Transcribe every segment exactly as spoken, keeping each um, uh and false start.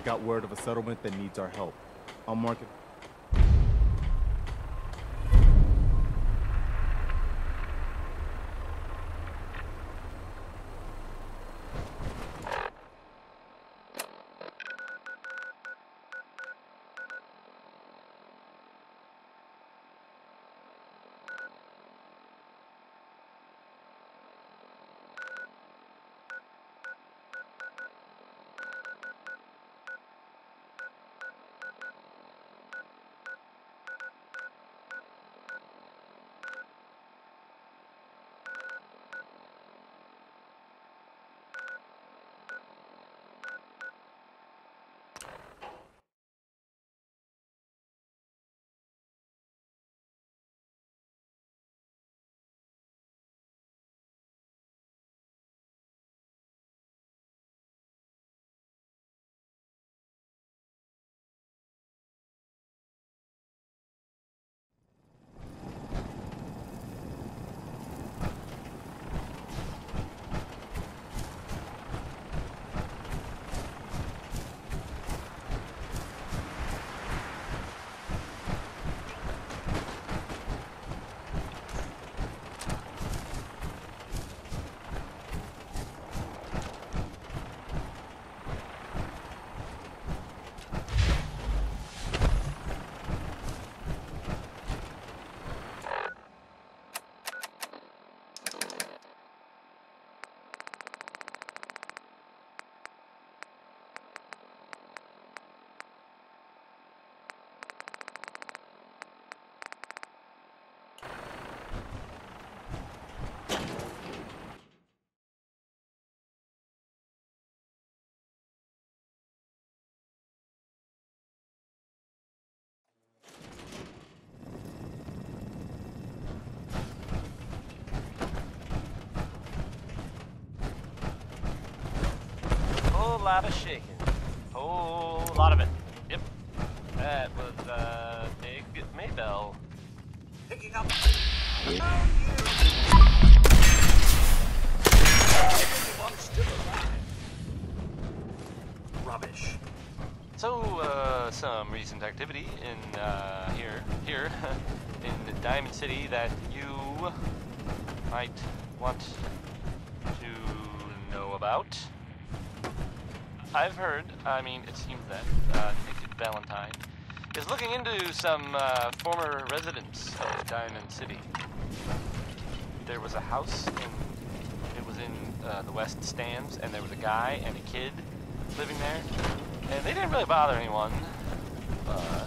I got word of a settlement that needs our help. I'll mark it. Whole lot of shaking. Whole lot of it. Yep. That was, uh, Big Maybell. Picking up. Oh, still alive. Rubbish. So, uh, some recent activity in, uh, here, here, in Diamond City that you might want to know about. I've heard, I mean, it seems that uh, Nick Valentine is looking into some uh, former residents of Diamond City. There was a house, in, it was in uh, the West Stands, and there was a guy and a kid living there, and they didn't really bother anyone, but,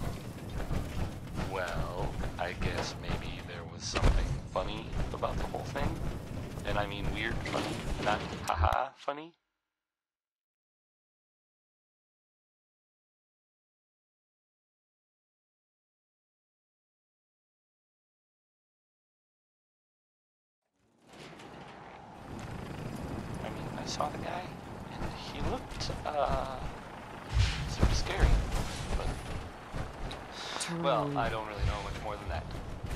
well, I guess maybe there was something funny about the whole thing, and I mean weird funny, not haha funny. I saw the guy, and he looked, uh, sort of scary, but, well, I don't really know much more than that.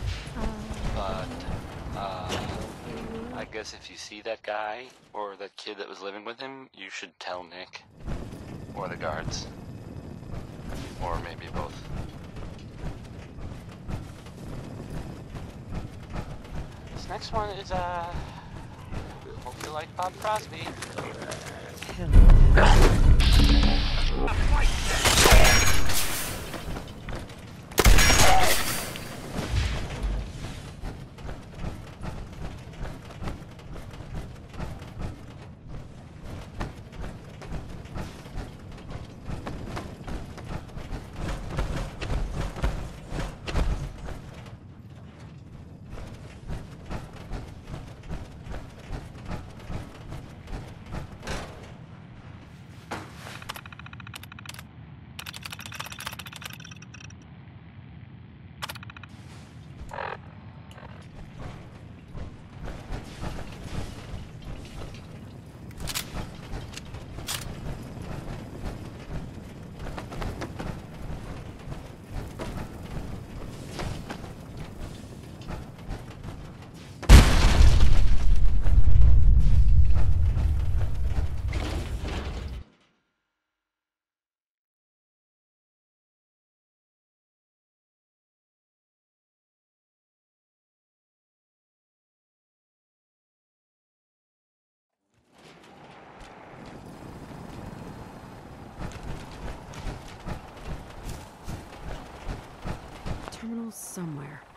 But, uh, I guess if you see that guy, or that kid that was living with him, you should tell Nick, or the guards, or maybe both. This next one is, uh, hope you like Bob Crosby. terminal somewhere.